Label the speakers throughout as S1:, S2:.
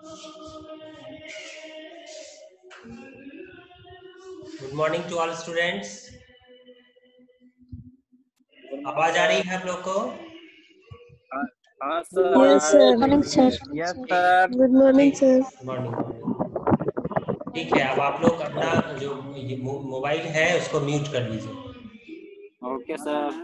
S1: Good morning to all students. आवाज आ रही है आप लोग को?
S2: हाँ sir.
S3: Yes sir. Morning sir.
S2: Yes sir.
S3: Good morning sir.
S1: Morning morning. ठीक है, अब आप लोग अपना जो मोबाइल है उसको म्यूट कर लीजिए।
S2: Okay sir.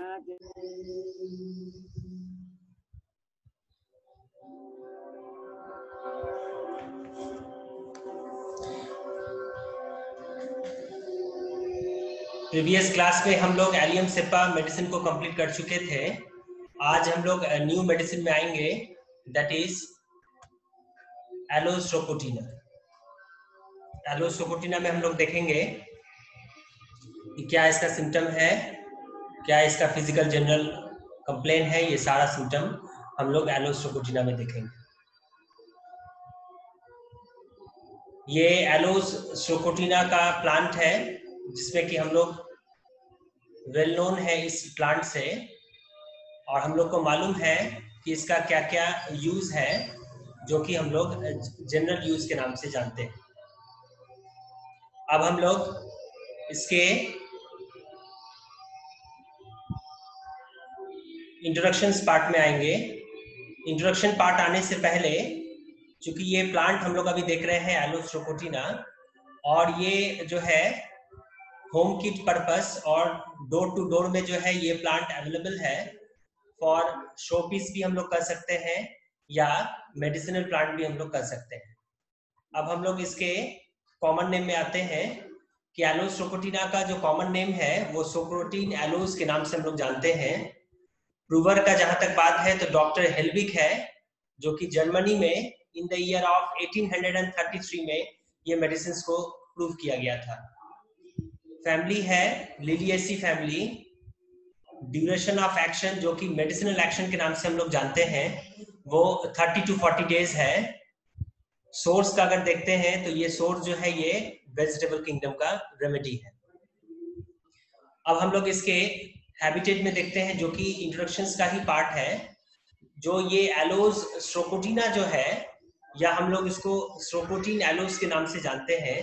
S1: प्रीवियस क्लास में हम लोग एलियम सेपा मेडिसिन को कंप्लीट कर चुके थे। आज हम लोग न्यू मेडिसिन में आएंगे, दैट इज एलोस्ट्रोपोटिना। एलोस्ट्रोपोटिना में हम लोग देखेंगे कि क्या इसका सिम्टम है, क्या इसका फिजिकल जनरल कंप्लेन है। ये सारा सिम्टम हम लोग एलोस्ट्रोपोटिना में देखेंगे। ये एलोस्ट्रोपोटिना का प्लांट है जिसमें कि हम लोग वेल नोन है इस प्लांट से, और हम लोग को मालूम है कि इसका क्या क्या यूज है जो कि हम लोग जनरल यूज के नाम से जानते हैं। अब हम लोग इसके इंट्रोडक्शन पार्ट में आएंगे। इंट्रोडक्शन पार्ट आने से पहले, चूंकि ये प्लांट हम लोग अभी देख रहे हैं एलोस्ट्रोपोटिना, और ये जो है होम किट पर्पस और डोर टू डोर में जो है ये प्लांट अवेलेबल है। फॉर शो पीस भी हम लोग कर सकते हैं या मेडिसिनल प्लांट भी हम लोग कर सकते हैं। अब हम लोग इसके कॉमन नेम में आते हैं कि एलोस्ट्रोपोटिना का जो कॉमन नेम है वो सोक्रोटीन एलोस के नाम से हम लोग जानते हैं। प्रूवर का जहां तक बात है तो डॉक्टर हेल्विक है, जो कि जर्मनी में इन द ईयर ऑफ 1833 में ये मेडिसिन को प्रूव किया गया था। फैमिली है liliaceae family. Duration of action जो कि मेडिसिनल एक्शन के नाम से हम लोग जानते हैं वो 30 to 40 डेज है। सोर्स का अगर देखते हैं तो ये सोर्स जो है ये वेजिटेबल किंगडम का रेमेडी है। अब हम लोग इसके हैबिटेट में देखते हैं जो कि इंट्रोडक्शंस का ही पार्ट है। जो ये एलोस्ट्रोपोटिना जो है, या हम लोग इसको स्ट्रोपोटिन एलोस के नाम से जानते हैं,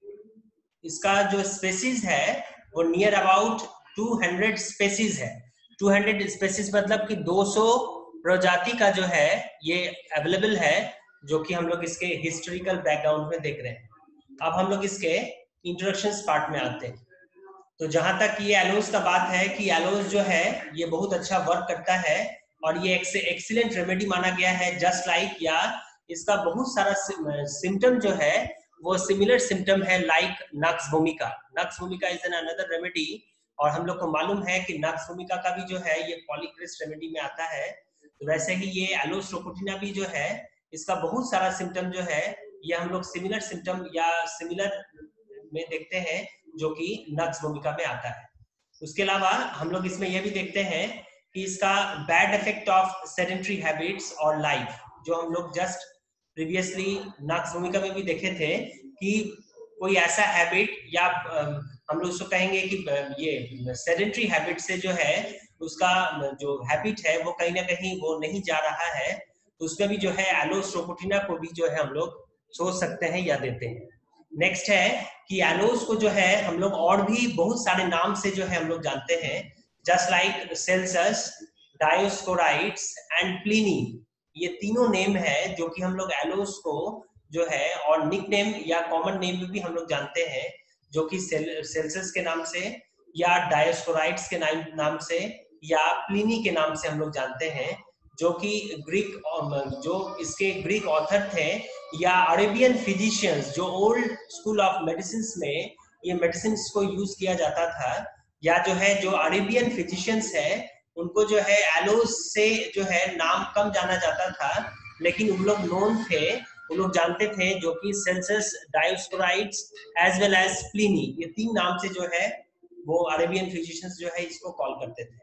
S1: इसका जो स्पेसीज है वो नियर अबाउट 200 स्पेसीज है। 200 स्पेसीज मतलब कि 200 प्रजाति का जो है ये अवेलेबल है, जो कि हम लोग इसके हिस्टोरिकल बैकग्राउंड में देख रहे हैं। अब हम लोग इसके इंट्रोडक्शन पार्ट में आते हैं। तो जहां तक ये एलोस का बात है कि एलोस जो है ये बहुत अच्छा वर्क करता है और ये एक्सीलेंट रेमेडी माना गया है। जस्ट लाइक, या इसका बहुत सारा सिम्टम जो है वो सिमिलर सिम्टम है लाइक नक्स भूमिका। नक्स भूमिका इज एन अनदर रेमेडी, और हम लोग को मालूम है कि नक्स भूमिका का भी जो है ये पॉलीक्रिस्ट रेमेडी में आता है। तो वैसे ही ये एलोस्ट्रोपोटिना भी जो है इसका बहुत सारा सिम्टम जो है ये हम लोग सिमिलर सिम्टम या सिमिलर में देखते हैं जो कि नक्स भूमिका में आता है। उसके अलावा हम लोग इसमें यह भी देखते हैं कि इसका bad effect of sedentary habits और लाइफ, जो हम लोग जस्ट प्रीवियसली नक्स भूमिका में भी देखे थे कि कोई ऐसा हैबिट या हम लोग उसको कहेंगे कि ये सेडेंटरी हैबिट से जो है उसका जो हैबिट है वो कहीं ना कहीं वो नहीं जा रहा है, तो उसमें भी जो है एलोस्ट्रोपोटिना को भी जो है हम लोग सोच सकते हैं या देते हैं। नेक्स्ट है कि एलोस को जो है हम लोग और भी बहुत सारे नाम से जो है हम लोग जानते हैं, just like Celsus, Dioscorides and Pliny. ये तीनों नेम है जो कि हम लोग एलोस को जो है, और निक नेम या कॉमन नेम में भी हम लोग जानते हैं, जो कि सेल्सस के नाम से या डायोस्कोराइड्स के नाम से या प्लिनी के नाम से हम लोग जानते हैं, जो कि ग्रीक, जो इसके ग्रीक ऑथर थे या अरेबियन फिजिशियंस, जो ओल्ड स्कूल ऑफ मेडिसिन में ये मेडिसिन को यूज किया जाता था, या जो है जो अरेबियन फिजिशियंस है उनको जो है एलोस से जो है नाम कम जाना जाता था, लेकिन उन लोग नोन थे, उन लोग जानते थे, जो कि Celsus, Dioscorides as well as Pliny, ये तीन नाम से जो है वो अरेबियन फिजिशियंस जो है इसको कॉल करते थे।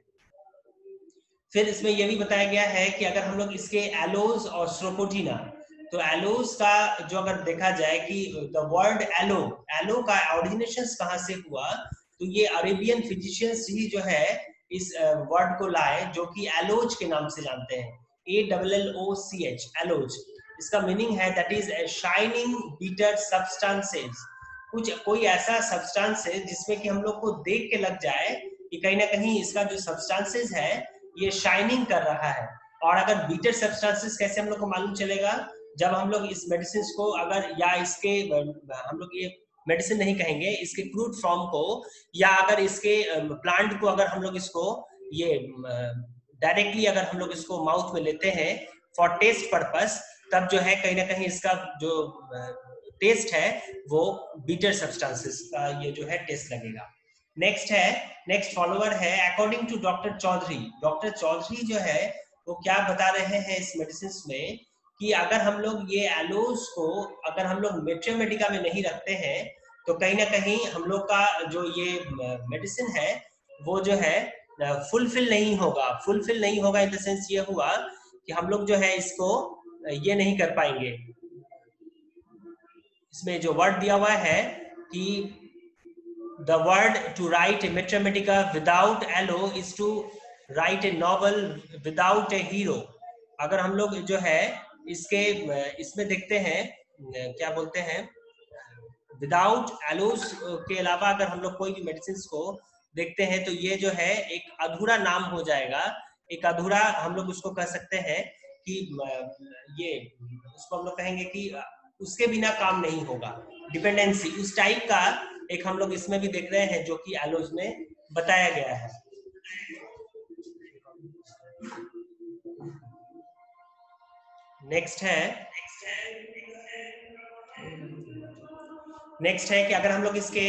S1: फिर इसमें यह भी बताया गया है कि अगर हम लोग इसके एलोस और स्ट्रोपोटिना, तो एलोस का जो अगर देखा जाए कि द वर्ड एलो, एलो का ऑरिजिनेशन कहाँ से हुआ, तो ये अरेबियन फिजिशियंस ही जो है इस वर्ड को लाए, जो कि एलोज के नाम से जानते हैं, ALLOCH, एलोज। इसका मीनिंग है that is shining bitter substances, कुछ कोई ऐसा सब्सटेंस है जिसमें कि हम लोग को देख के लग जाए कि कहीं ना कहीं इसका जो सब्सटेंसेस है ये शाइनिंग कर रहा है। और अगर बीटर सब्सटेंसेस कैसे हम लोग को मालूम चलेगा, जब हम लोग इस मेडिसिन को अगर या इसके हम लोग ये मेडिसिन नहीं कहेंगे, इसके क्रूड फॉर्म को या अगर इसके प्लांट को अगर हम लोग इसको ये डायरेक्टली अगर हम लोग इसको माउथ में लेते हैं फॉर टेस्ट पर्पस, तब जो है कहीं ना कहीं इसका जो टेस्ट है वो बीटर सब्सटेंसेस का ये जो है टेस्ट लगेगा। नेक्स्ट फॉलोअर है according to doctor Chaudhary. Doctor Chaudhary जो है वो क्या बता रहे हैं इस मेडिसिन में कि अगर हम लोग ये एलोज को अगर हम लोग मेट्रोमेडिका में नहीं रखते हैं तो कहीं ना कहीं हम लोग का जो ये मेडिसिन है वो जो है फुलफिल नहीं होगा इन द सेंस ये हुआ कि हम लोग जो है इसको ये नहीं कर पाएंगे। इसमें जो वर्ड दिया हुआ है कि the word to write a Metrometica without aloe is to write a novel without a hero। अगर हम लोग जो है इसमें देखते हैं क्या बोलते हैं, विदाउट एलोज के अलावा अगर हम लोग कोई भी मेडिसिन को देखते हैं तो ये जो है एक अधूरा नाम हो जाएगा, एक अधूरा हम लोग उसको कह सकते हैं कि ये उसको हम लोग कहेंगे कि उसके बिना काम नहीं होगा, डिपेंडेंसी उस टाइप का एक हम लोग इसमें भी देख रहे हैं जो कि एलोज में बताया गया है। नेक्स्ट है कि अगर हम लोग इसके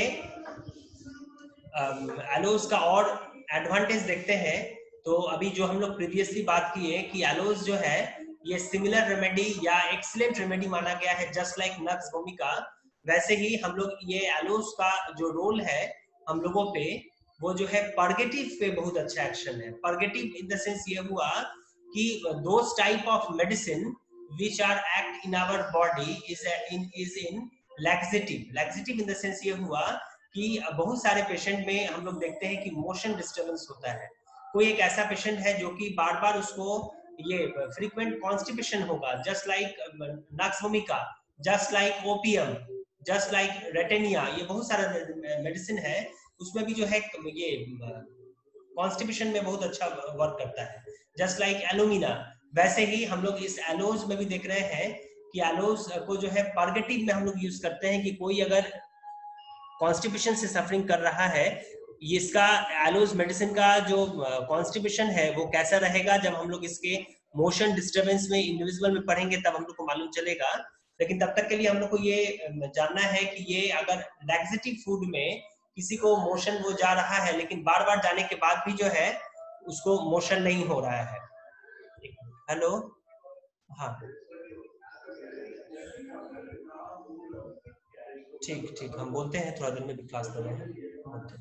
S1: एलोज का और एडवांटेज देखते हैं तो अभी जो हम लोग प्रीवियसली बात किए कि एलोज जो है ये सिमिलर रेमेडी या एक्सीलेंट रेमेडी माना गया है जस्ट लाइक नक्स भूमिका, वैसे ही हम लोग ये एलोज का जो रोल है हम लोगों पे वो जो है पर्गेटिव पे बहुत अच्छा एक्शन है। पर्गेटिव इन द सेंस ये हुआ कि those type of medicine which are act in our body is in laxative in the sense ये हुआ कि बहुत सारे पेशेंट में हम लोग देखते हैं कि मोशन डिस्टर्बेंस होता है। कोई एक ऐसा पेशेंट है जो कि बार बार उसको ये फ्रीक्वेंट कॉन्स्टिपेशन होगा just like nux vomica, just like opium, just like ratanhia, ये बहुत सारा मेडिसिन है उसमें भी जो है ये कॉन्स्टिपेशन में बहुत अच्छा वर्क करता है जस्ट लाइक एलुमिना। वैसे ही हम लोग इस एलोज में भी देख रहे हैं कि एलोज को जो है पर्गेटिव में हम लोग यूज करते हैं कि कोई अगर कॉन्स्टिपेशन से सफरिंग कर रहा है, इसका एलोज मेडिसिन का जो कॉन्स्टिपेशन है वो कैसा रहेगा जब हम लोग इसके मोशन डिस्टर्बेंस में इंडिविजुअल में पढ़ेंगे तब हम लोग को मालूम चलेगा। लेकिन तब तक के लिए हम लोग को ये जानना है कि ये अगर लैक्सेटिव फूड में किसी को मोशन वो जा रहा है लेकिन बार बार जाने के बाद भी जो है उसको मोशन नहीं हो रहा है। हेलो, हाँ ठीक हम बोलते हैं, थोड़ा देर में भी क्लास कर रहे हैं।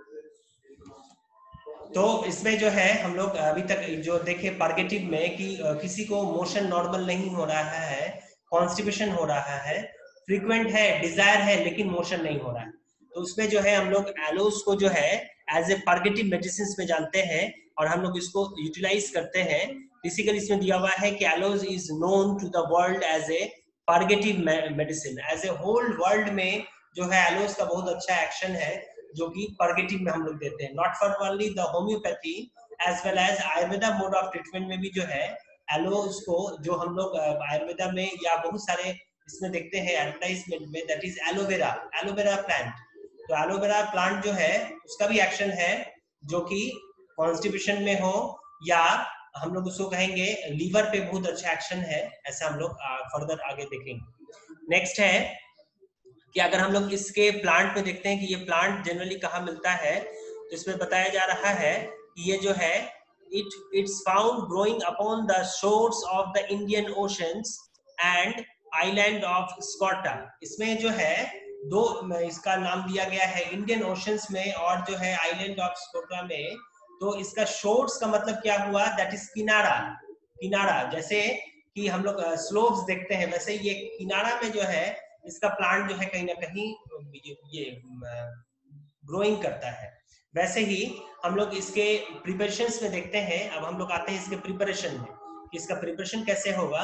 S1: तो इसमें जो है हम लोग अभी तक जो देखे पर्गेटिव में कि किसी को मोशन नॉर्मल नहीं हो रहा है, कॉन्स्टिपेशन हो रहा है, फ्रीक्वेंट है, डिजायर है लेकिन मोशन नहीं हो रहा है, तो उसमें जो है हम लोग एलोज को जो है एज ए पर्गेटिव मेडिसिन में जानते हैं और हम लोग इसको यूटिलाइज करते हैं। बेसिकली इसमें दिया हुआ है कि aloes is known to the world as a purgative medicine. As a whole world में जो है एलोज का बहुत अच्छा एक्शन है जो कि पर्गेटिव में हम लोग देते हैं, not for only the homeopathy as well as Ayurveda mode of treatment में भी जो है एलोज को जो हम लोग आयुर्वेदा में या बहुत सारे इसमें देखते हैं एडवर्टाइजमेंट में, दैट इज एलोवेरा प्लांट। तो एलोवेरा प्लांट जो है उसका भी एक्शन है जो कि कॉन्स्टिपेशन में हो या हम लोग उसको कहेंगे लीवर पे बहुत अच्छा एक्शन है, ऐसा हम लोग फर्दर आगे देखेंगे। नेक्स्ट है कि अगर हम लोग इसके प्लांट में देखते हैं कि ये प्लांट जनरली कहाँ मिलता है, तो इसमें बताया जा रहा है कि ये जो है it's found growing upon the shores of the Indian Oceans and island of Scota। इसमें जो है दो इसका नाम दिया गया है इंडियन ओशंस में और जो है आइलैंड ऑफ स्कोटा में। तो इसका शोर्स का मतलब क्या हुआ, दैट इज किनारा जैसे कि हम लोग स्लोप्स देखते हैं वैसे ये किनारा में जो है इसका प्लांट जो है कहीं ना कहीं ये ग्रोइंग करता है। वैसे ही हम लोग इसके प्रिपरेशंस में देखते हैं। अब हम लोग आते हैं इसके प्रिपरेशन में, इसका प्रिपरेशन कैसे होगा।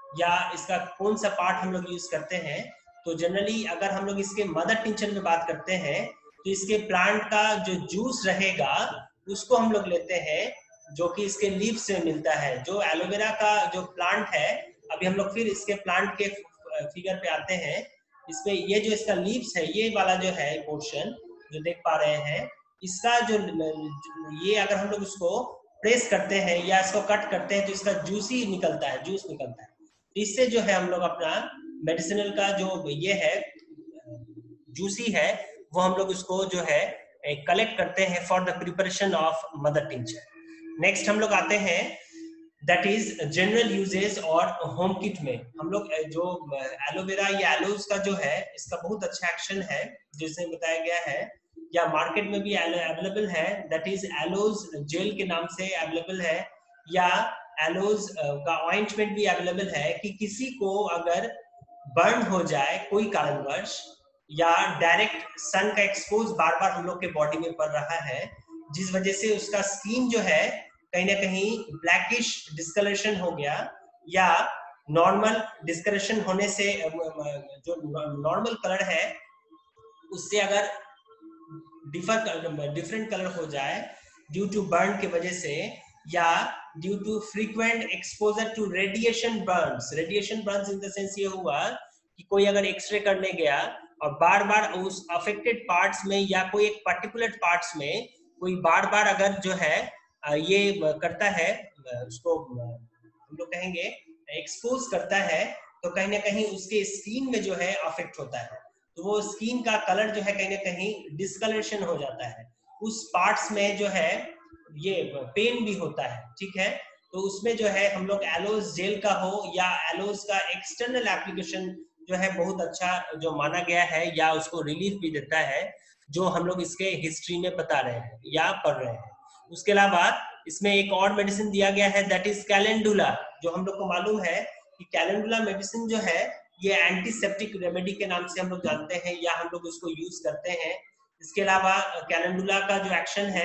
S1: या इसका कौन सा पार्ट हम लोग यूज करते हैं, तो जनरली अगर हम लोग इसके मदर टिंचर में बात करते हैं तो इसके प्लांट का जो जूस रहेगा उसको हम लोग लेते हैं, जो कि इसके लीव्स से मिलता है। जो एलोवेरा का जो प्लांट है, अभी हम लोग फिर इसके प्लांट के फिगर पे आते हैं। इसमें ये जो इसका लीव्स है, ये वाला जो है पोर्शन जो देख पा रहे हैं, इसका जो ये अगर हम लोग उसको प्रेस करते हैं या इसको कट करते हैं तो इसका जूसी निकलता है, जूस निकलता है। इससे जो है हम लोग अपना मेडिसिनल का जो ये है जूसी है, वो हम लोग उसको जो है कलेक्ट करते हैं for the preparation of mother tincture. Next हम लोग आते हैं दैट इज जनरल यूजेस और होम किट में। हम लोग जो एलोवेरा या एलोज का जो है, इसका बहुत अच्छा एक्शन है जिसे बताया गया है, या मार्केट में भी अवेलेबल है, दैट इज एलोज जेल के नाम से अवेलेबल है, या एलोज का ऑइंटमेंट भी अवेलेबल है कि किसी को अगर बर्न हो जाए कोई कारणवश, या डायरेक्ट सन का एक्सपोज बार बार हम लोग के बॉडी में पड़ रहा है, जिस वजह से उसका स्किन जो है कहीं ना कहीं ब्लैकिश डिस्कलरेशन हो गया, या नॉर्मल डिस्कलरेशन होने से जो नॉर्मल कलर है उससे अगर डिफरेंट कलर हो जाए ड्यू टू बर्न की वजह से, या due to frequent exposure to radiation burns. Radiation burns in the sense ये हुआ कि कोई अगर एक्सरे करने गया और बार बार उस अफेक्टेड पार्ट्स में या कोई एक पर्टिकुलर पार्ट्स में कोई बार बार अगर जो है ये करता है, उसको हम लोग कहेंगे एक्सपोज करता है, तो कहीं ना कहीं उसके स्किन में जो है अफेक्ट होता है, तो वो स्किन का कलर जो है कहीं ना कहीं डिस्कलरेशन हो जाता है। उस पार्ट्स में जो है ये पेन भी होता है, ठीक है। तो उसमें जो है हम लोग एलोज जेल का हो या एलोज का एक्सटर्नल एप्लीकेशन जो है बहुत अच्छा जो माना गया है, या उसको रिलीफ भी देता है, जो हम लोग इसके हिस्ट्री में बता रहे हैं या पढ़ रहे हैं। उसके अलावा इसमें एक और मेडिसिन दिया गया है दैट इज कैलेंडुला। जो हम लोग को मालूम है कि कैलेंडुला मेडिसिन जो है ये एंटीसेप्टिक रेमेडी के नाम से हम लोग जानते हैं, या हम लोग उसको यूज करते हैं। इसके अलावा कैलेंडुला का जो एक्शन है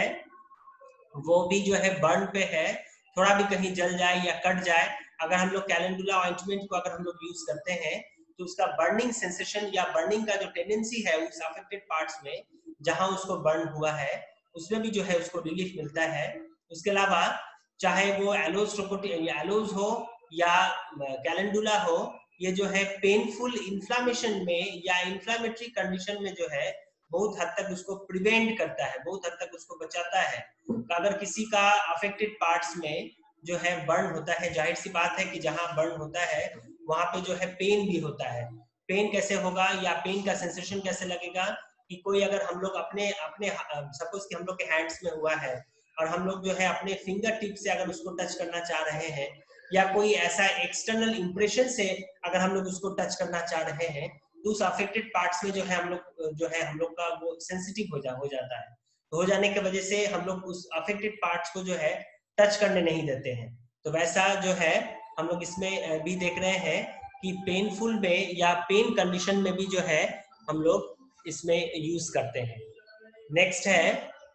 S1: वो भी जो है बर्न पे है, थोड़ा भी कहीं जल जाए या कट जाए, अगर हम लोग कैलेंडुला ऑइंटमेंट को अगर हम लोग यूज करते हैं तो उसका बर्निंग सेंसेशन या बर्निंग का जो टेंडेंसी है उस अफेक्टेड पार्ट्स में जहां उसको बर्न हुआ है उसमें भी जो है उसको रिलीफ मिलता है। उसके अलावा चाहे वो एलोज एलोज हो या कैलेंडुला हो, ये जो है पेनफुल इन्फ्लामेशन में या इन्फ्लामेटरी कंडीशन में जो है बहुत हद तक उसको प्रिवेंट करता है, बहुत हद तक उसको बचाता है। अगर किसी का अफेक्टेड पार्ट्स में जो है बर्न होता है, जाहिर सी बात है कि जहां बर्न होता है वहां पे जो है पेन भी होता है। पेन कैसे होगा या पेन का सेंसेशन कैसे लगेगा कि कोई अगर हम लोग अपने अपने सपोज कि हम लोग के हैंड्स में हुआ है और हम लोग जो है अपने फिंगर टिप से अगर उसको टच करना चाह रहे हैं, या कोई ऐसा एक्सटर्नल इंप्रेशन से अगर हम लोग उसको टच करना चाह रहे हैं, तो उस अफेक्टेड पार्ट्स में जो है हम लोग का वो सेंसिटिव हो जाता है। तो हो जाने की वजह से हम लोग उस अफेक्टेड पार्ट्स को जो है टच करने नहीं देते हैं। तो वैसा जो है हम लोग इसमें भी देख रहे हैं कि पेनफुल में या पेन कंडीशन में भी जो है हम लोग इसमें यूज करते हैं। नेक्स्ट है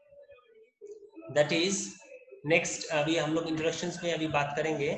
S1: दैट इज नेक्स्ट, अभी हम लोग इंट्रोडक्शंस में अभी बात करेंगे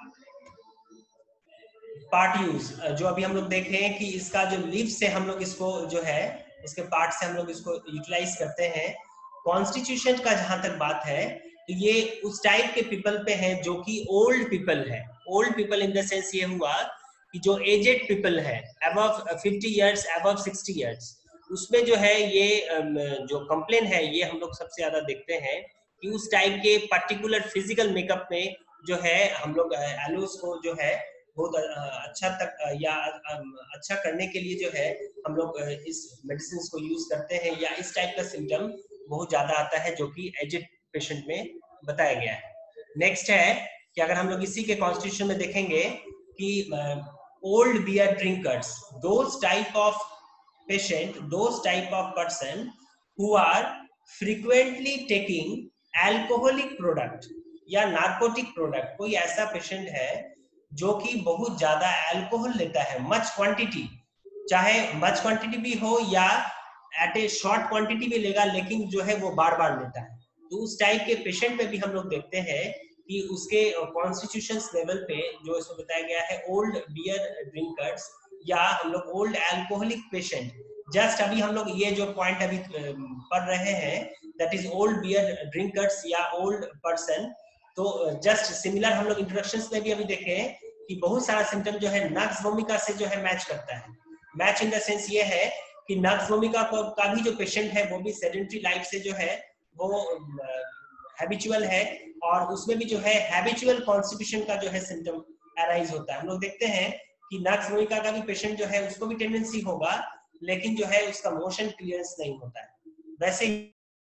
S1: पार्ट यूज। जो अभी हम लोग देख रहे हैं कि इसका जो लीव से हम लोग इसको जो है इसके पार्ट से हम लोग इसको यूटिलाइज करते हैं। कॉन्स्टिट्यूशन का जहां तक बात है तो ये उस टाइप के पीपल पे है जो कि ओल्ड पीपल है। Old people in the sense ये हुआ कि जो एजेड पीपल है अबव 50 इयर्स अबव 60 इयर्स, उसमें जो है ये जो कंप्लेन है ये हम लोग सबसे ज्यादा देखते हैं कि उस टाइप के पर्टिकुलर फिजिकल मेकअप में जो है हम लोग एलोस को जो है बहुत अच्छा तक या अच्छा करने के लिए जो है हम लोग इस मेडिसिन को यूज करते हैं, या इस टाइप का सिम्टम बहुत ज्यादा आता है जो कि एजेड पेशेंट में बताया गया है। नेक्स्ट है कि अगर हम लोग इसी के कॉन्स्टिट्यूशन में देखेंगे कि old beer drinkers, those type of patient, those type of person who are frequently taking alcoholic product या नार्कोटिक प्रोडक्ट। कोई ऐसा पेशेंट है जो कि बहुत ज्यादा अल्कोहल लेता है, मच क्वांटिटी, चाहे मच क्वांटिटी भी हो या एट ए शॉर्ट क्वांटिटी भी लेगा, लेकिन जो है वो बार बार लेता है। तो उस टाइप के पेशेंट में भी हम लोग देखते हैं कि उसके कॉन्स्टिट्यूशंस लेवल पे जो इसमें बताया गया है ओल्ड बियर ड्रिंकर्स या हम लोग ओल्ड अल्कोहलिक पेशेंट, जस्ट अभी हम लोग ये जो पॉइंट अभी पढ़ रहे हैं that is old beer drinkers या ओल्ड पर्सन, तो जस्ट सिमिलर हम लोग इंट्रोडक्शंस में भी अभी देखे कि बहुत सारा सिम्टम जो है नक्स वोमिका से जो है मैच करता है। मैच इन द सेंस ये है कि नक्स वोमिका का भी जो पेशेंट है वो भी सेडेंटरी लाइफ से जो है वो हैबिचुअल है, और उसमें भी जो है हैबिचुअल कॉन्स्टिपेशन का जो है सिम्टम अराइज होता है। हम लोग देखते हैं कि नक्स वोमिका का भी पेशेंट जो है उसको भी टेंडेंसी होगा, लेकिन जो है उसका मोशन क्लियरेंस नहीं होता है। वैसे ही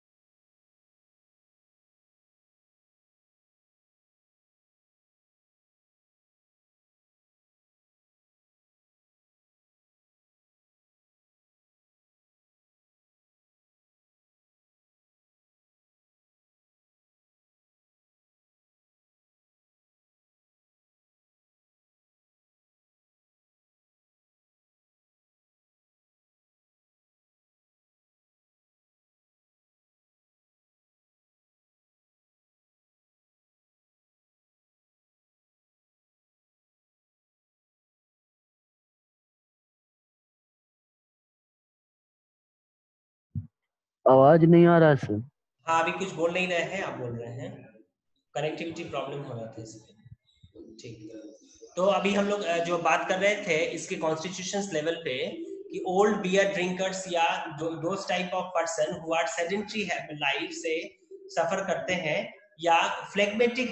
S2: आवाज नहीं आ रहा सर।
S1: हाँ, अभी कुछ बोल नहीं रहे हैं, आप बोल रहे हैं, कनेक्टिविटी प्रॉब्लम हो रहा था इसमें। ठीक, तो अभी हम लोग जो बात कर रहे थे इसके कॉन्स्टिट्यूशंस लेवल पे कि ओल्ड बियर ड्रिंकर्स या those type of person who are sedentary life से सफर करते हैं, या फ्लेगमेटिक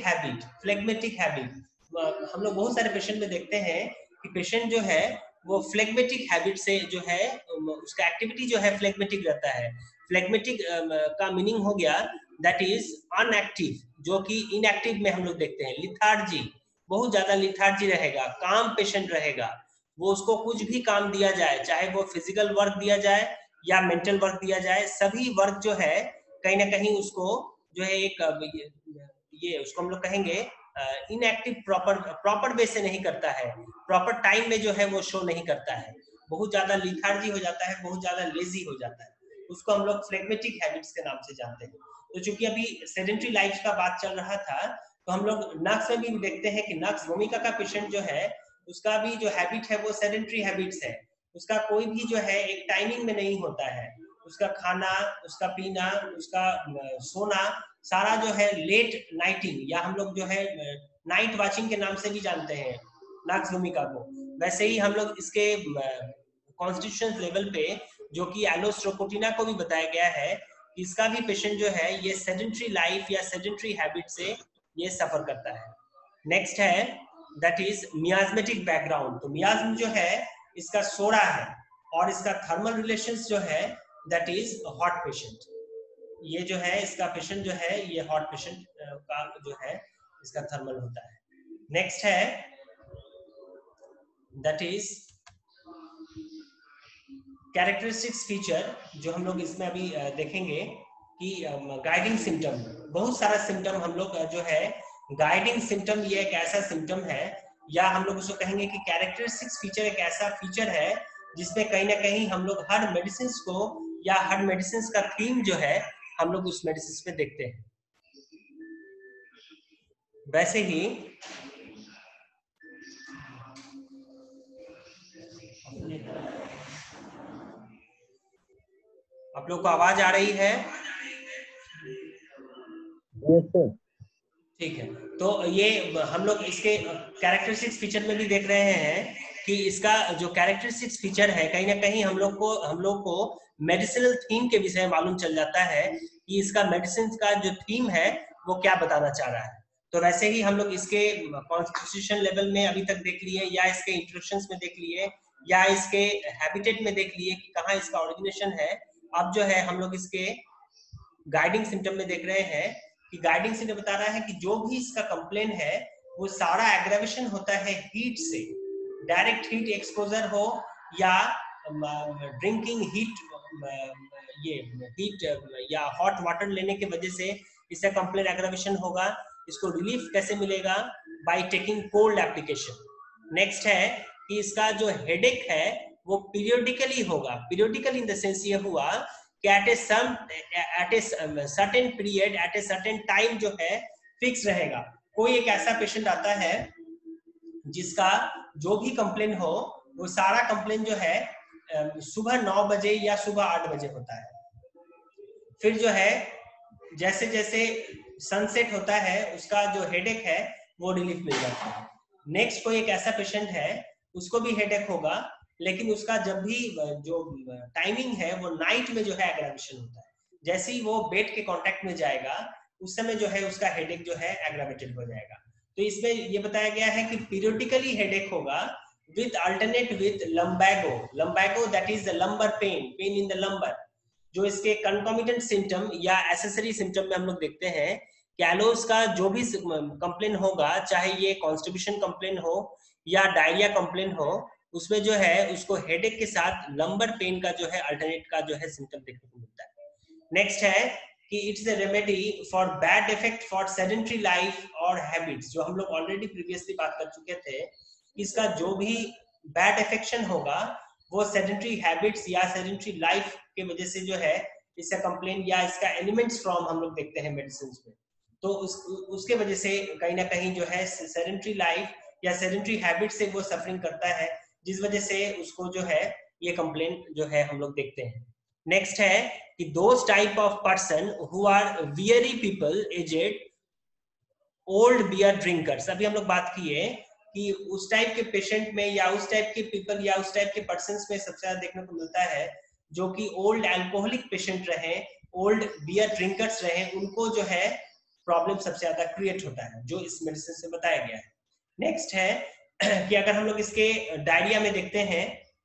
S1: हैबिट। हम लोग बहुत सारे पेशेंट में देखते हैं कि पेशेंट जो है वो फ्लेगमेटिक हैबिट से जो है उसका एक्टिविटी जो है फ्लेगमेटिक रहता है। फ्लेगमेटिक का मीनिंग हो गया दैट इज अनएक्टिव, जो कि इनएक्टिव में हम लोग देखते हैं। लिथार्जी, बहुत ज्यादा लिथार्जी रहेगा, काम पेशेंट रहेगा, वो उसको कुछ भी काम दिया जाए, चाहे वो फिजिकल वर्क दिया जाए या मेंटल वर्क दिया जाए, सभी वर्क जो है कहीं ना कहीं उसको जो है एक ये उसको हम लोग कहेंगे इनएक्टिव, प्रॉपर वे से नहीं करता है, प्रॉपर टाइम में जो है वो शो नहीं करता है, बहुत ज्यादा लिथार्जी हो जाता है, बहुत ज्यादा लेजी हो जाता है, उसको हम लोग फ्लेगमेटिक हैबिट्स के नाम से जानते हैं। तो चूंकि अभी सेडेंटरी लाइफ का बात चल रहा था, तो हम लोग नक्स में भी देखते हैं कि नक्स वोमिका का पेशेंट जो है उसका भी जो हैबिट है वो सेडेंटरी हैबिट्स है, उसका कोई भी जो है एक टाइमिंग में नहीं होता है, उसका खाना, उसका पीना, उसका सोना सारा जो है लेट नाइटिंग, या हम लोग जो है नाइट वाचिंग के नाम से भी जानते हैं नक्स वोमिका को। वैसे ही हम लोग इसके कॉन्स्टिट्यूशन लेवल पे जो कि एलोस्ट्रोकोटिना को भी बताया गया है कि इसका भी पेशेंट जो है ये सेडेंटरी लाइफ या सेडेंटरी हैबिट से ये सफर करता है। नेक्स्ट है दैट इज मियाज्मेटिक बैकग्राउंड। तो मियाज्म जो है इसका सोरा है, और इसका थर्मल रिलेशंस जो है दैट इज हॉट पेशेंट। ये जो है इसका पेशेंट जो है ये हॉट पेशेंट का जो है इसका थर्मल होता है। नेक्स्ट है दैट इज कैरेक्टरिस्टिक्स फीचर, जो हम लोग इसमें अभी देखेंगे कि गाइडिंग सिम्टम, बहुत सारा सिम्टम हम लोग जो है गाइडिंग सिम्टम, ये एक ऐसा सिम्टम है, या हम लोग उसको कहेंगे कि कैरेक्टरिस्टिक्स फीचर एक ऐसा फीचर है जिसमें कहीं ना कहीं हम लोग हर मेडिसिन को या हर मेडिसिन का थीम जो है हम लोग उस मेडिसिन में देखते हैं। वैसे ही आप लोग को आवाज आ रही है? ठीक है, तो ये हम लोग इसके कैरेक्टरिस्टिक्स फीचर में भी देख रहे हैं कि इसका जो कैरेक्टरिस्टिक्स फीचर है कहीं ना कहीं हम लोग को मेडिसिनल थीम के विषय में मालूम चल जाता है कि इसका मेडिसिन का जो थीम है वो क्या बताना चाह रहा है। तो वैसे ही हम लोग इसके कॉन्स्टिट्यूशन लेवल में अभी तक देख लिए, या इसके इंट्रोडक्शंस में देख लिए, या इसके हैबिटेट में देख लिए कि कहाँ इसका ओरिजिनेशन है। अब जो है हम लोग इसके गाइडिंग सिम्टम में देख रहे हैं कि गाइडिंग सिम्टम बता रहा है कि जो भी इसका कंप्लेन है वो सारा एग्रेवेशन होता है हीट से, डायरेक्ट हीट एक्सपोजर हो या ड्रिंकिंग हीट, ये हीट या हॉट वाटर लेने की वजह से इसका कंप्लेन एग्रेवेशन होगा। इसको रिलीफ कैसे मिलेगा? By taking cold application. Next है कि इसका जो हेडेक है वो पीरियोडिकली होगा, पीरियोडिकल इन द सेंस ये हुआ कि at a certain period at a certain time जो है फिक्स रहेगा, कोई एक ऐसा पेशेंट आता है जिसका जो भी कंप्लेन हो वो सारा कंप्लेन जो है सुबह 9 बजे या सुबह 8 बजे होता है। फिर जो है जैसे जैसे सनसेट होता है उसका जो हेडेक है वो रिलीफ मिल जाता है। नेक्स्ट कोई एक ऐसा पेशेंट है उसको भी हेडेक होगा, लेकिन उसका जब भी जो टाइमिंग है वो नाइट में जो है एग्रावेशन होता है। जैसे ही वो बेड के कांटेक्ट में जाएगा उस समय जो है उसका हेडेक जो है एग्रावेटेड हो जाएगा। तो इसमें ये बताया गया है कि पीरियडिकली हेडेक होगा with alternate with lumbago that is the lumbar pain in the lumbar। जो इसके concomitant symptom या accessory symptom में हम लोग देखते हैं कि एलोस का जो भी कंप्लेन होगा, चाहे ये कॉन्स्टिट्यूशन कंप्लेन हो या डायरिया कंप्लेन हो, उसमें जो है उसको हेडेक के साथ लंबर पेन का जो है अल्टरनेट का जो है सिम्टम देखने को मिलता है। नेक्स्ट है कि it's a remedy for bad effect for sedentary life और हैबिट्स, जो हम लोग ऑलरेडी प्रीवियसली बात कर चुके थे। इसका जो भी बैड इफेक्शन होगा वो सेडेंटरी हैबिट्स या सेडेंटरी लाइफ के वजह से जो है इसका कंप्लेन या इसका एलिमेंट्स फ्रॉम हम लोग देखते हैं मेडिसिन में। तो उसके वजह से कहीं ना कहीं जो है सेडेंटरी लाइफ या सेडेंटरी हैबिट से वो सफरिंग करता है, जिस वजह से उसको जो है ये कंप्लेन जो है हम लोग देखते हैं। नेक्स्ट है कि those type of person who are weary people, aged, old beer drinkers. अभी हम लोग बात किए कि उस टाइप के पेशेंट में या उस टाइप के पीपल या उस टाइप के पर्सन्स में सबसे ज्यादा देखने को मिलता है जो कि ओल्ड अल्कोहलिक पेशेंट रहे, ओल्ड बियर ड्रिंकर्स रहे, उनको जो है प्रॉब्लम सबसे ज्यादा क्रिएट होता है, जो इस मेडिसिन से बताया गया है। नेक्स्ट है कि अगर हम लोग इसके डायरिया में देखते हैं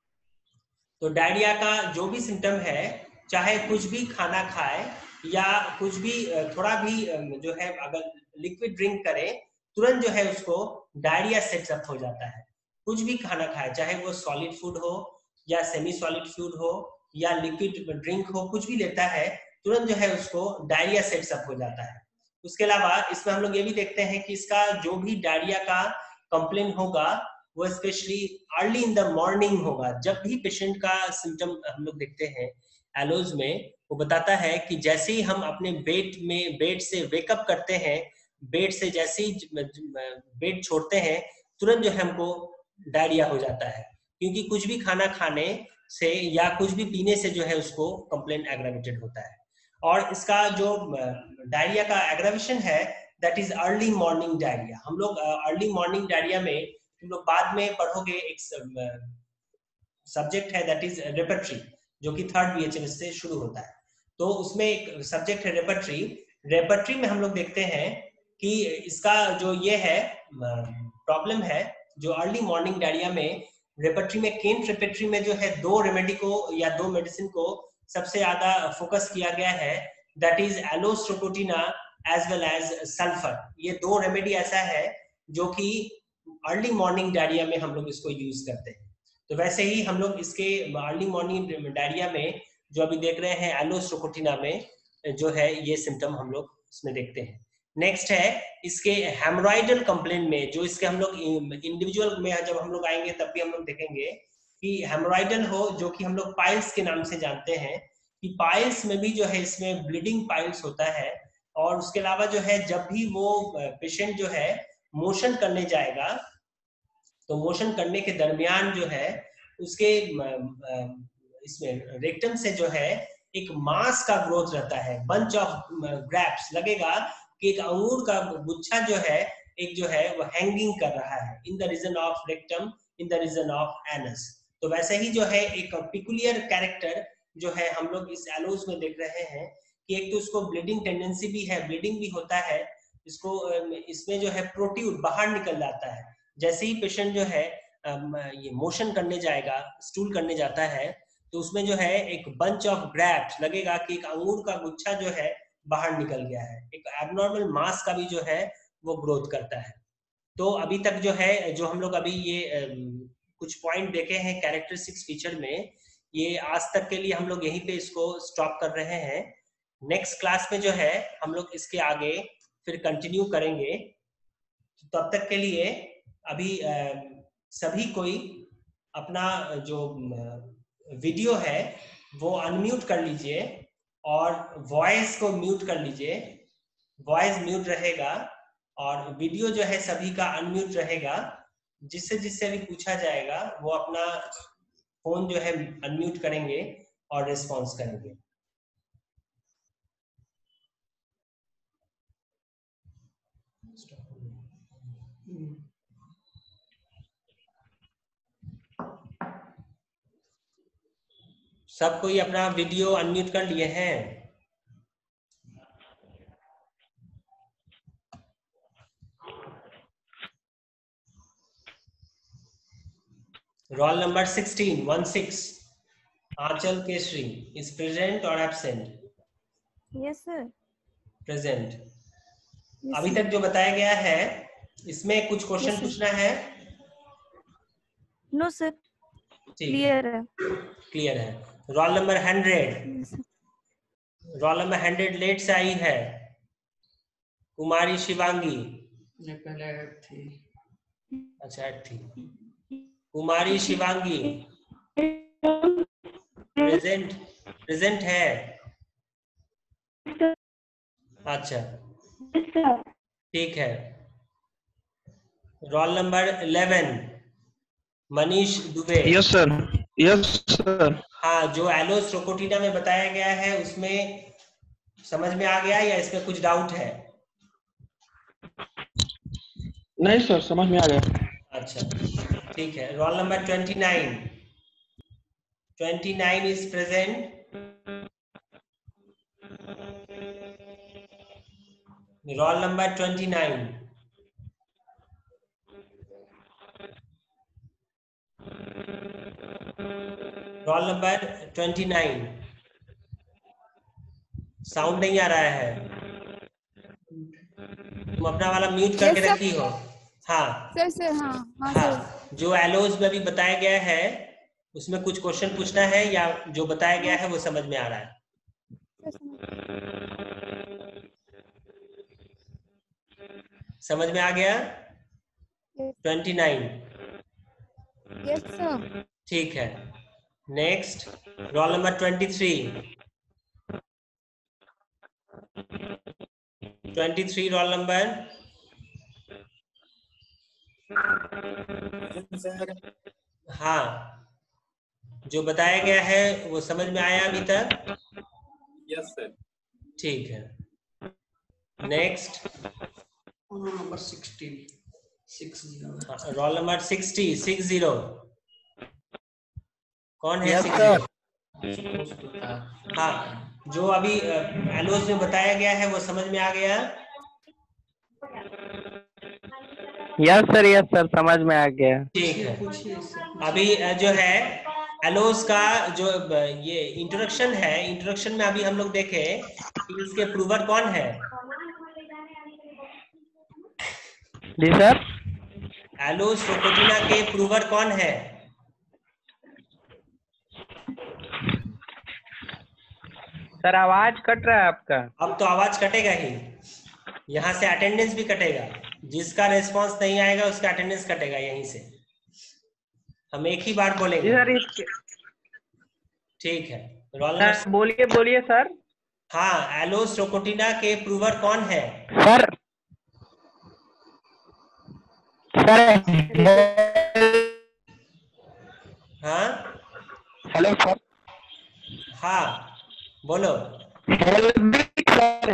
S1: तो डायरिया का जो भी सिम्टम है, चाहे कुछ भी खाना खाए या कुछ भी थोड़ा भी जो है अगर लिक्विड ड्रिंक करे, तुरंत जो है उसको डायरिया सेटअप हो जाता है। कुछ भी खाना खाए, चाहे वो सॉलिड फूड हो या सेमी सॉलिड फूड हो या लिक्विड ड्रिंक हो, कुछ भी लेता है तुरंत जो है उसको डायरिया सेटअप हो जाता है। उसके अलावा इसमें हम लोग ये भी देखते हैं कि इसका जो भी डायरिया का कंप्लेन होगा वो specially early in the morning होगा। जब भी पेशेंट का सिम्टम हम लोग देखते हैं एलोज में, वो बताता है कि जैसे ही हम अपने बेड से वेकअप करते हैं, बेड से जैसे ही बेड छोड़ते हैं, तुरंत जो है हमको डायरिया हो जाता है, क्योंकि कुछ भी खाना खाने से या कुछ भी पीने से जो है उसको कंप्लेन एग्रावेटेड होता है। और इसका जो डायरिया का एग्रावेशन है that is early morning diarrhoea. हम लोग अर्ली मॉर्निंग डायरिया में तुम लोग बाद में पढ़ोगे एक सब्जेक्ट है दैट इज रेपर्टरी, जो कि 3rd BHMS से शुरू होता है। तो उसमें एक सब्जेक्ट है रेपर्टरी। रेपर्टरी में हम लोग देखते हैं कि इसका जो ये है प्रॉब्लम है, जो अर्ली मॉर्निंग डायरिया में रेपर्टरी में, केंट रेपर्टरी में जो है 2 रेमेडी को या 2 मेडिसिन को सबसे ज्यादा फोकस किया गया है, दैट इज एलोस्ट्रोकोटिना एज वेल एज सल्फर। ये 2 रेमेडी ऐसा है जो कि अर्ली मॉर्निंग डायरिया में हम लोग इसको यूज करते हैं। तो वैसे ही हम लोग इसके अर्ली मॉर्निंग डायरिया में जो अभी देख रहे हैं एलोस्ट्रोकोटिना में जो है ये सिम्टम हम लोग इसमें देखते हैं। नेक्स्ट है इसके हेमोरॉइडल कंप्लेन में, जो इसके हम लोग इंडिविजुअल में जब हम लोग आएंगे तब भी हम लोग देखेंगे कि हेमोरॉइडल हो, जो कि हम लोग पाइल्स के नाम से जानते हैं, कि पाइल्स में भी जो है इसमें ब्लीडिंग पाइल्स होता है। और उसके अलावा जो है जब भी वो पेशेंट जो है मोशन करने जाएगा तो मोशन करने के दरमियान जो है उसके इसमें रेक्टम से जो है एक मास का ग्रोथ रहता है, बंच ऑफ ग्रैप्स, लगेगा कि एक अंगूर का गुच्छा जो है एक जो है वो हैंगिंग कर रहा है in the region of rectum, in the region of anus. तो वैसे ही जो है एक पिकुलियर कैरेक्टर जो है हम लोग इस एलोज में देख रहे हैं कि एक तो उसको ब्लीडिंग टेंडेंसी भी है, ब्लीडिंग भी होता है, इसको इसमें जो है प्रोट्यूड बाहर निकल जाता है। जैसे ही पेशेंट जो है ये मोशन करने जाएगा, स्टूल करने जाता है, तो उसमें जो है एक बंच ऑफ ग्रैप्स, लगेगा कि एक अंगूर का गुच्छा जो है बाहर निकल गया है, एक एबनॉर्मल मास का भी जो है वो ग्रोथ करता है। तो अभी तक जो है जो हम लोग अभी ये कुछ पॉइंट देखे हैं कैरेक्टरिस्टिक्स फीचर में, ये आज तक के लिए हम लोग यहीं पे इसको स्टॉप कर रहे हैं। नेक्स्ट क्लास में जो है हम लोग इसके आगे फिर कंटिन्यू करेंगे। तो तब तक के लिए अभी सभी कोई अपना जो वीडियो है वो अनम्यूट कर लीजिए और वॉइस को म्यूट कर लीजिए। वॉइस म्यूट रहेगा और वीडियो जो है सभी का अनम्यूट रहेगा, जिससे जिससे भी पूछा जाएगा वो अपना फोन जो है अनम्यूट करेंगे और रिस्पॉन्स करेंगे। सब कोई अपना वीडियो अनम्यूट कर लिए हैं? Roll number 16 Aanchal Kesari is present और एब्सेंट?
S3: Yes sir.
S1: प्रेजेंट। अभी तक जो बताया गया है इसमें कुछ क्वेश्चन पूछना है?
S3: नो सर,
S1: ठीक
S3: क्लियर है।
S1: क्लियर है। Roll number 100, roll number 100 late से आई है कुमारी शिवांगी।
S4: ये पहले ऐड थी।
S1: अच्छा ऐड थी। कुमारी शिवांगी प्रेजेंट? प्रेजेंट है। अच्छा ठीक है। Roll number 11 Manish Dubey.
S5: Yes sir, yes sir.
S1: हाँ, जो एलोस रोकोटिना में बताया गया है उसमें समझ में आ गया या इसमें कुछ डाउट है?
S5: नहीं सर, समझ में आ गया।
S1: अच्छा ठीक है। Roll number 29 is present? Roll number 29। Roll number 29 sound नहीं आ रहा है, तुम अपना वाला म्यूट करके रखी हो? हाँ
S6: सर हाँ हाँ
S1: हाँ।
S6: सर।
S1: जो एलोस में अभी बताया गया है उसमें कुछ क्वेश्चन पूछना है या जो बताया गया है वो समझ में आ रहा है? समझ में आ गया? 29।
S6: Yes sir.
S1: ठीक है। Next roll number 23 roll number. हाँ, जो बताया गया है वो समझ में आया अभी तक?
S4: Yes sir.
S1: ठीक है। नेक्स्ट
S4: नंबर 60
S1: रोल नंबर 60 कौन है?
S2: यस
S1: 60। हाँ, जो अभी एलोस में बताया गया है वो समझ में आ गया?
S2: यस सर, समझ में आ गया।
S1: ठीक है। अभी जो है एलोस का जो ये इंट्रोडक्शन है, इंट्रोडक्शन में अभी हम लोग देखे कि इसके प्रूवर कौन है?
S2: जी सर।
S1: एलोस रोकोटिना के प्रूवर कौन है?
S2: सर आवाज कट रहा है आपका।
S1: अब तो आवाज कटेगा ही, यहाँ से अटेंडेंस भी कटेगा। जिसका रेस्पॉन्स नहीं आएगा उसका अटेंडेंस कटेगा यहीं से। हम एक ही बार बोलेंगे। ठीक है। रोल नंबर
S2: बोलिए बोलिए सर।
S1: हाँ, एलोस रोकोटिना के प्रूवर कौन है?
S2: सर
S1: हाँ
S2: हेलो सर।
S1: हाँ बोलो।
S2: हेल्बिक सर,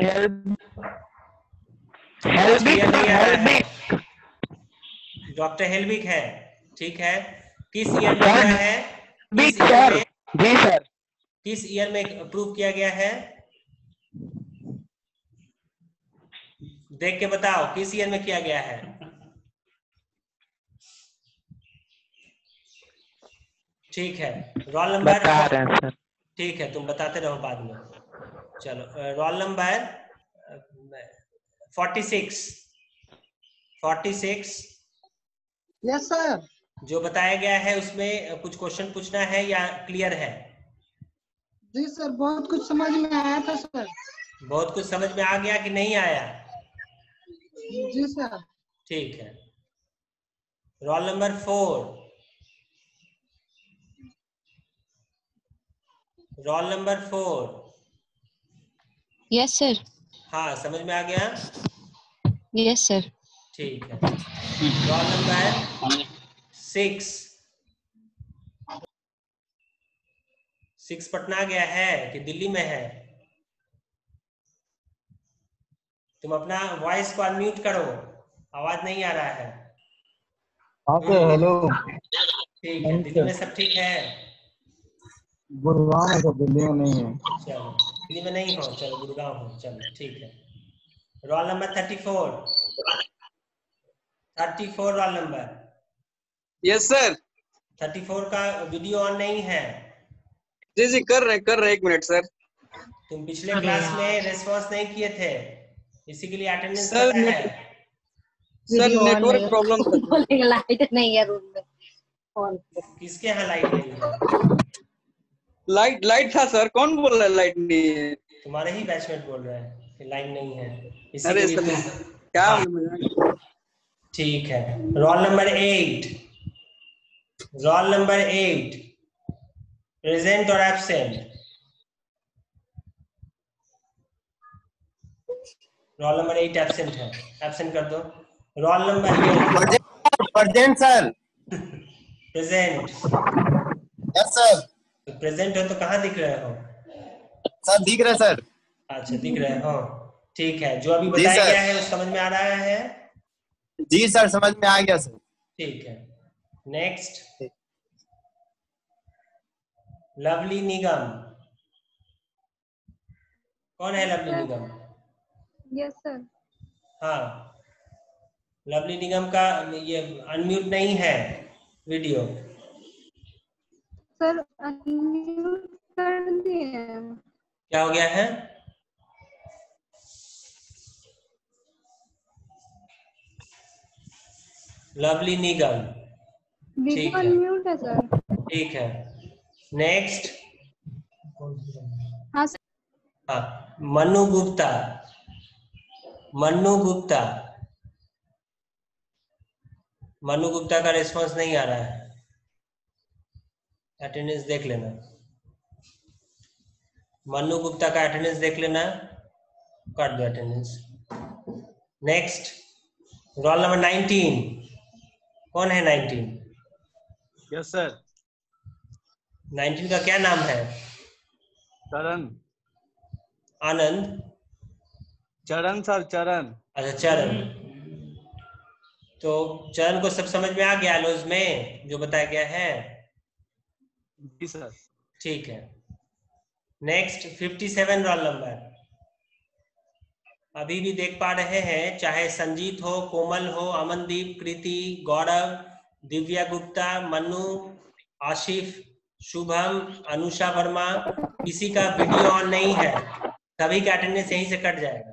S1: डॉक्टर हेल्बिक है। ठीक है। किस ईयर में हुआ है?
S2: जी सर।
S1: किस ईयर में अप्रूव किया गया है? देख के बताओ किस ईयर में किया गया है? ठीक है। रोल नंबर
S2: बता रहे हैं सर।
S1: ठीक है, तुम बताते रहो बाद में। चलो रोल नंबर 46
S4: यस सर।
S1: जो बताया गया है उसमें कुछ क्वेश्चन पूछना है या क्लियर है?
S4: जी सर, बहुत कुछ समझ में आया था सर।
S1: बहुत कुछ समझ में आ गया कि नहीं आया?
S4: जी सर।
S1: ठीक है। Roll number 4 roll number 4।
S6: Yes sir.
S1: हाँ, समझ में आ गया?
S7: Yes sir.
S1: ठीक है। रोल नंबर 6 पटना गया है कि दिल्ली में है? तुम अपना वॉइस को अनम्यूट करो, आवाज नहीं आ रहा है।
S8: हाँ सर, हेलो।
S1: ठीक है, दिल्ली में सब ठीक है?
S8: गुड़गांव में तो, दिल्ली में नहीं है।
S1: चलो, दिल्ली में नहीं हो, चलो गुड़गांव हो, चलो ठीक है। Roll number 34 roll number.
S9: Yes sir.
S1: 34 का वीडियो ऑन नहीं है।
S9: जी जी कर रहे 1 मिनट सर।
S1: तुम पिछले क्लास में रिस्पॉन्स नहीं किए थे, इसी के लिए अटेंडेंस
S9: सर
S1: कटा है।
S9: सर नेटवर्क प्रॉब्लम था।
S7: लाइट नहीं है रूम में।
S1: किसके यहाँ लाइट नहीं है?
S9: लाइट था सर, कौन बोल रहा है लाइट नहीं है?
S1: तुम्हारे ही बैचमेट बोल रहे हैं कि लाइन नहीं है, इसी
S9: अरे
S1: के लिए
S9: सर क्या
S1: हाँ। ठीक है। रोल नंबर 8 प्रेजेंट और एब्सेंट। रोल नंबर 8 एब्सेंट है, एब्सेंट कर दो। Roll number
S8: present sir.
S1: Present.
S8: Yes sir.
S1: Present हो तो कहाँ दिख रहे हो?
S8: सर दिख रहे सर।
S1: अच्छा, दिख रहे हो, ठीक है। जो अभी बताया गया है वो समझ में आ रहा है?
S8: जी सर, समझ में आ गया सर।
S1: ठीक है। नेक्स्ट, लवली निगम। कौन है लवली निगम?
S6: Yes sir.
S1: हाँ, लवली निगम का ये अनम्यूट नहीं है वीडियो।
S6: सर अनम्यूट कर दिए।
S1: क्या हो गया है? लवली निगम, ठीक
S6: वीडियो
S1: है,
S6: अनम्यूट है सर।
S1: ठीक है। नेक्स्ट,
S6: हाँ सर।
S1: हाँ, मनु गुप्ता। मनु गुप्ता का रिस्पांस नहीं आ रहा है, अटेंडेंस देख लेना। मनु गुप्ता का अटेंडेंस देख लेना, कर दो अटेंडेंस। Next, roll number 19। कौन है 19?
S8: Yes sir.
S1: 19 का क्या नाम है?
S8: चरण।
S1: आनंद?
S8: चरण सर, चरण।
S1: अच्छा, चरण। तो चरण को सब समझ में आ गया एलोज में जो बताया गया है?
S8: जी सर।
S1: ठीक है। Next 57 roll number. अभी भी देख पा रहे हैं, चाहे संजीत हो, कोमल हो, अमनदीप, कृति, गौरव, दिव्या गुप्ता, मनु, आशिफ, शुभम, अनुषा वर्मा, किसी का वीडियो ऑन नहीं है, सभी का अटेंडेंस यहीं से कट जाएगा।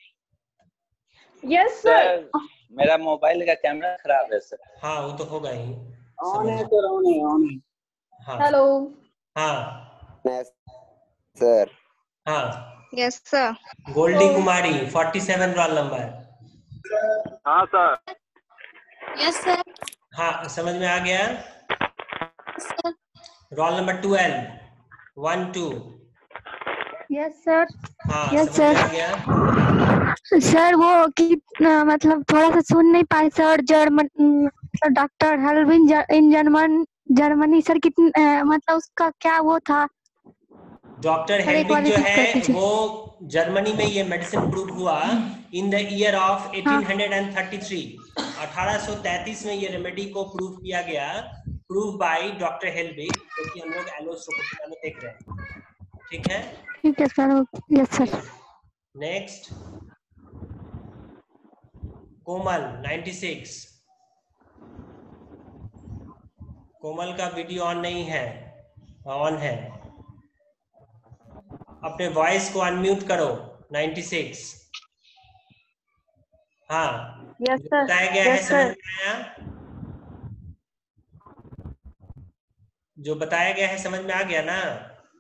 S10: Yes sir. मेरा मोबाइल का कैमरा खराब है सर।
S1: हाँ, वो तो होगा ही।
S9: ऑन है सर, ऑन है।
S1: हाँ।
S10: हेलो।
S1: हाँ
S11: सर।
S1: हाँ।
S6: Yes sir.
S1: Goldy Kumari 47 roll number.
S8: हाँ सर।
S7: Yes sir.
S1: हाँ, समझ में आ गया?
S7: Sir.
S1: Roll number 12 1 2।
S6: Yes sir.
S1: हाँ,
S6: यस
S1: समझ में
S6: सर।
S1: आ गया?
S6: सर वो कि मतलब थोड़ा सा सुन नहीं पाए सर। डॉक्टर हेल्विन इन जर्मनी सर, कितने मतलब उसका क्या वो था?
S1: डॉक्टर हेल्विग जो है वो जर्मनी में ये मेडिसिन प्रूव हुआ इन द ईयर ऑफ 1833। 1833 में ये रेमेडी को प्रूव किया गया, प्रूव बाय डॉक्टर हेल्विग, जो कि हम लोग एलोस रोकोटिना में देख रहे हैं। ठीक है?
S6: ठीक है sir. Yes sir.
S1: Next, Komal 96। Komal का वीडियो ऑन नहीं है, ऑन है। अपने वॉइस को अनम्यूट करो। 96। हाँ,
S10: यस सर।
S1: बताया गया है, समझ में आया? जो बताया गया है समझ में आ गया ना?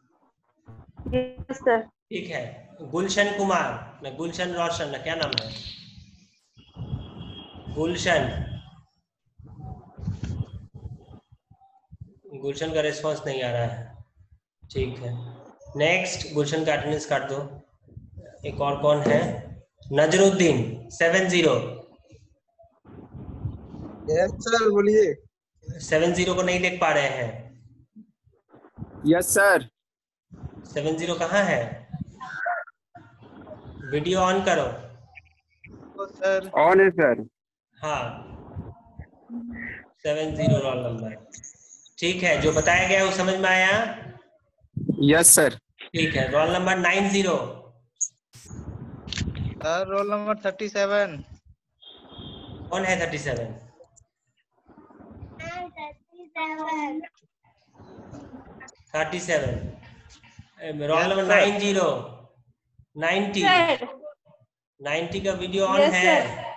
S10: Yes sir.
S1: ठीक है। गुलशन कुमार ना, गुलशन रोशन ना, क्या नाम है? गुलशन का रिस्पांस नहीं आ रहा है। ठीक है। नेक्स्ट, गुलशन का अटेंडेंस काट दो। एक और कौन है? नजरुद्दीन 70।
S9: यस सर बोलिए।
S1: 70 को नहीं देख पा रहे हैं।
S12: Yes sir.
S1: 70 कहाँ है? वीडियो ऑन करो।
S9: सर
S12: ऑन है सर।
S1: हाँ 70 रोल नंबर। ठीक है, जो बताया गया वो समझ में आया?
S12: Yes sir.
S1: ठीक है, roll number 90।
S9: Sir roll number 37।
S1: कौन है 37? 37 रोल नंबर 90 90 90 का वीडियो ऑन
S3: Yes,
S1: है?
S3: sir.